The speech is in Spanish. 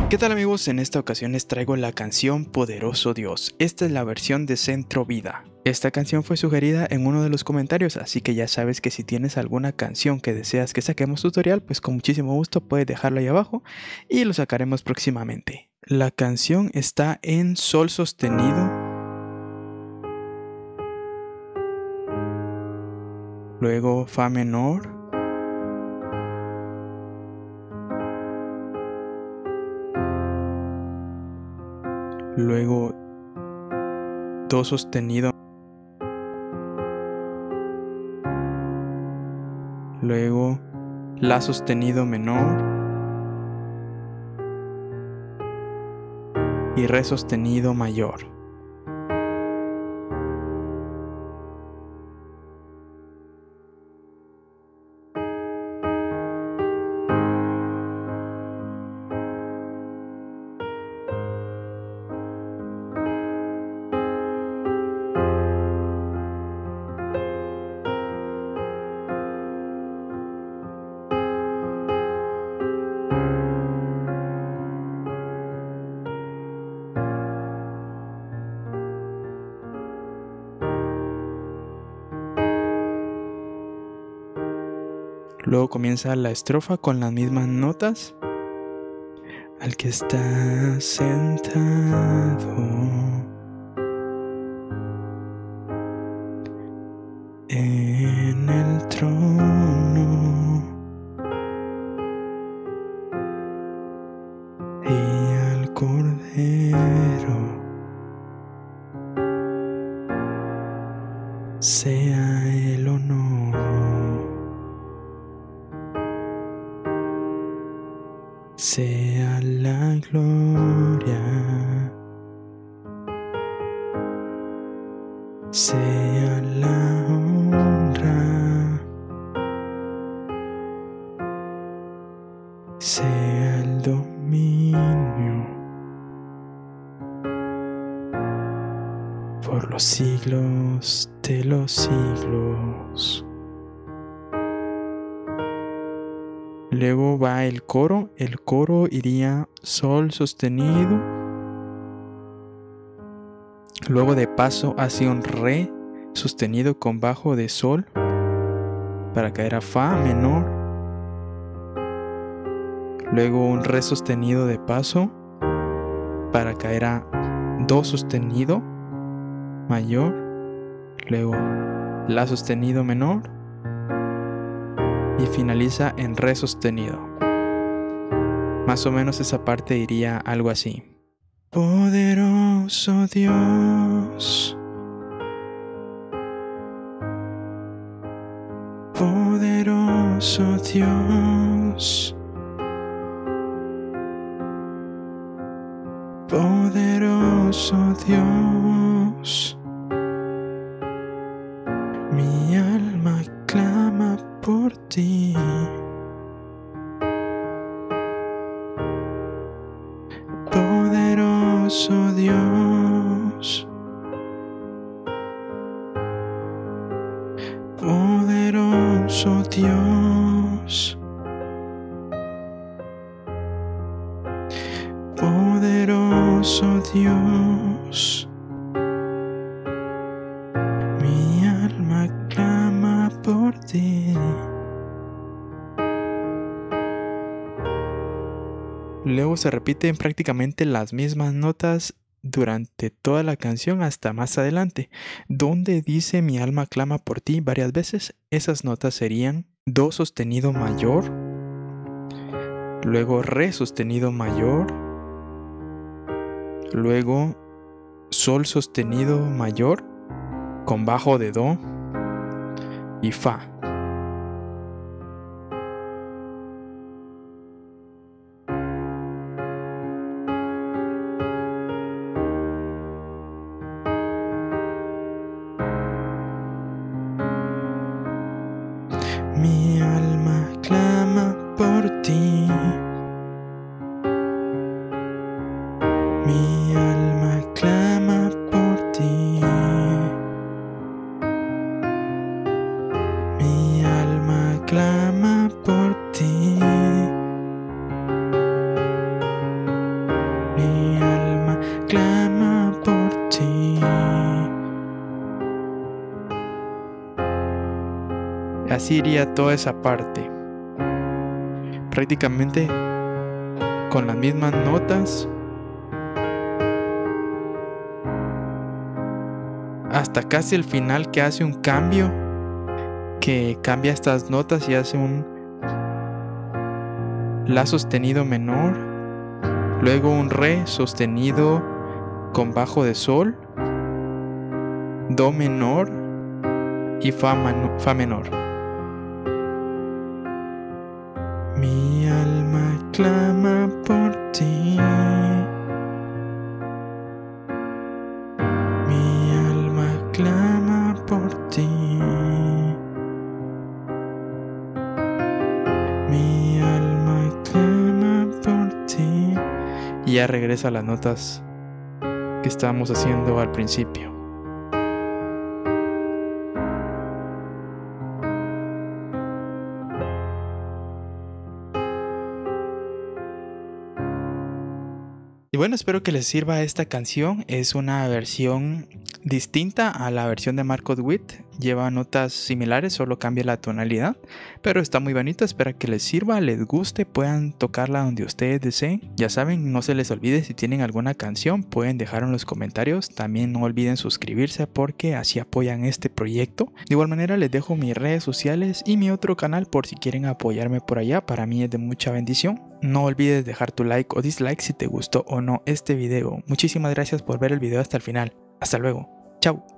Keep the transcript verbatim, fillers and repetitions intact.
¿Qué tal amigos? En esta ocasión les traigo la canción Poderoso Dios. Esta es la versión de Centro Vida. Esta canción fue sugerida en uno de los comentarios, así que ya sabes que si tienes alguna canción que deseas que saquemos tutorial, pues con muchísimo gusto puedes dejarlo ahí abajo y lo sacaremos próximamente. La canción está en Sol sostenido, luego Fa menor, luego Do sostenido, luego La sostenido menor y Re sostenido mayor. Luego comienza la estrofa con las mismas notas. Al que está sentado en el trono y al Cordero sea el honor. Sea la gloria, sea la honra, sea el dominio, por los siglos de los siglos. Luego va el coro, el coro iría Sol sostenido, luego de paso hacia un Re sostenido con bajo de Sol para caer a Fa menor, luego un Re sostenido de paso para caer a Do sostenido mayor, luego La sostenido menor y finaliza en Re sostenido. Más o menos esa parte iría algo así. Poderoso Dios, poderoso Dios, poderoso Dios, mi alma clama por ti. Poderoso Dios, poderoso Dios, poderoso Dios, mi alma clama por ti. Luego se repiten prácticamente las mismas notas durante toda la canción hasta más adelante, donde dice mi alma clama por ti varias veces. Esas notas serían Do sostenido mayor, luego Re sostenido mayor, luego Sol sostenido mayor con bajo de Do y Fa. Mi alma clama por ti. Mi alma clama por ti. Mi alma clama por ti. así iría toda esa parte. Prácticamente con las mismas notas. Hasta casi el final, que hace un cambio. Que cambia estas notas y hace un La sostenido menor. Luego un Re sostenido con bajo de Sol. Do menor. Y Fa, fa menor. Mi alma clama por ti. Mi alma clama por ti. Mi alma clama por ti. Y ya regresa a las notas que estábamos haciendo al principio. Y bueno, espero que les sirva esta canción. Es una versión distinta a la versión de Marcos Witt. Lleva notas similares, solo cambia la tonalidad. Pero está muy bonito, espero que les sirva, les guste, puedan tocarla donde ustedes deseen. Ya saben, no se les olvide, si tienen alguna canción, pueden dejar en los comentarios. También no olviden suscribirse porque así apoyan este proyecto. De igual manera les dejo mis redes sociales y mi otro canal por si quieren apoyarme por allá. Para mí es de mucha bendición. No olvides dejar tu like o dislike si te gustó o no este video. Muchísimas gracias por ver el video hasta el final. Hasta luego. Chao.